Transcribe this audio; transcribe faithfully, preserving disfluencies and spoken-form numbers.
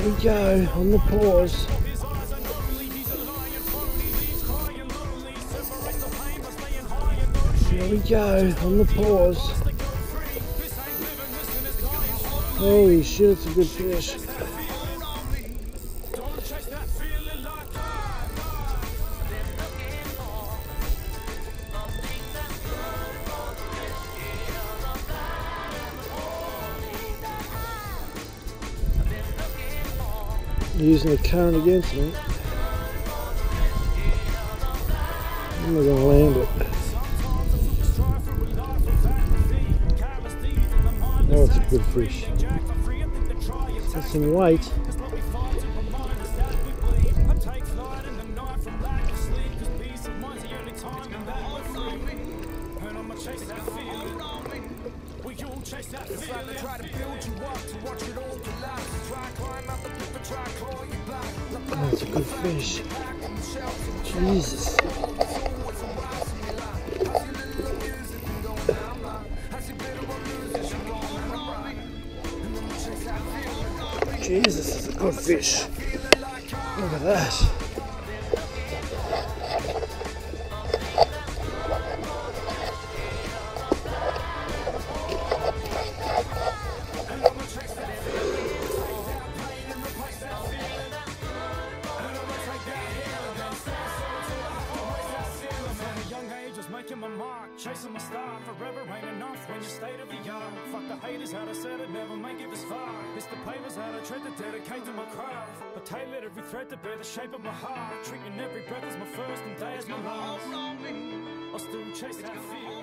we go on the pause. Here we go on the pause. Holy shit, it's a good fish. Using the current against me. I'm not going to land it. Oh, it's a good fish. It's got some weight. Oh, it's a good fish. Jesus. Jesus, it's a good fish. Look at that. Making my mark, chasing my star. Forever ain't enough when you state of the art. Fuck the haters, how to said it, never make it this far. It's the papers, how to tread to dedicate to my craft. I tailored every thread to bear the shape of my heart. Treating every breath as my first and day as my last. I'll still chase that fear.